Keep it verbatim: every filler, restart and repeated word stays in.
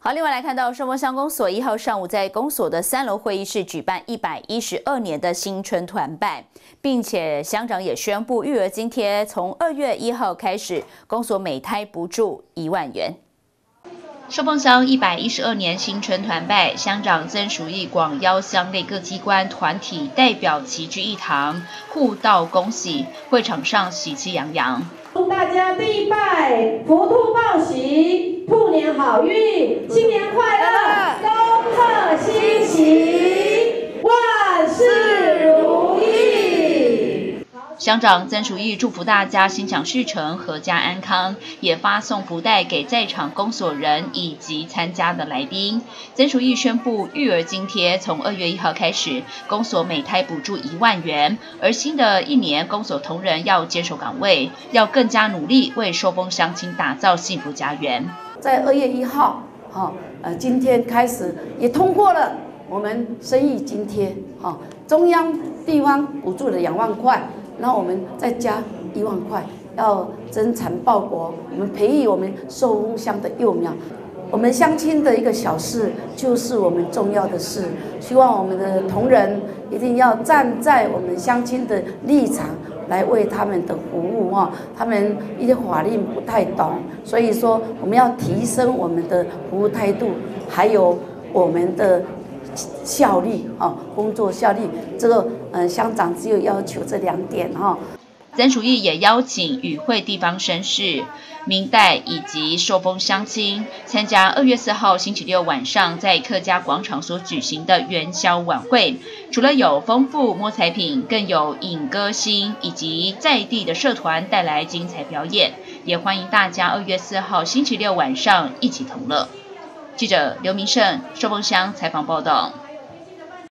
好，另外来看到寿丰乡公所一号上午在公所的三楼会议室举办一百一十二年的新春团拜，并且乡长也宣布育儿津贴从二月一号开始，公所每胎补助一万元。寿丰乡一百一十二年新春团拜，乡长曾淑义广邀乡内各机关团体代表齐聚一堂，互道恭喜，会场上喜气洋洋。 祝大家必拜，福兔报喜，兔年好运，新年快乐，恭贺新喜，万事如意。 乡长曾淑义祝福大家心想事成、阖家安康，也发送福袋给在场公所人以及参加的来宾。曾淑义宣布，育儿津贴从二月一号开始，公所每胎补助一万元。而新的一年，公所同仁要坚守岗位，要更加努力，为寿丰乡亲打造幸福家园。 在二月一号，哈、哦，呃，今天开始也通过了我们生育津贴，哈、哦，中央地方补助的两万块。然后我们再加一万块，要增产报国，我们培育我们寿丰乡的幼苗。我们乡亲的一个小事，就是我们重要的事。希望我们的同仁一定要站在我们乡亲的立场来为他们的服务哈。他们一些法令不太懂，所以说我们要提升我们的服务态度，还有我们的效率啊，工作效率，这个呃乡长只有要求这两点哈。 曾淑义也邀请与会地方绅士、民代以及寿丰乡亲参加二月四号星期六晚上在客家广场所举行的元宵晚会。除了有丰富摸彩品，更有影歌星以及在地的社团带来精彩表演，也欢迎大家二月四号星期六晚上一起同乐。记者刘明胜，寿丰乡采访报道。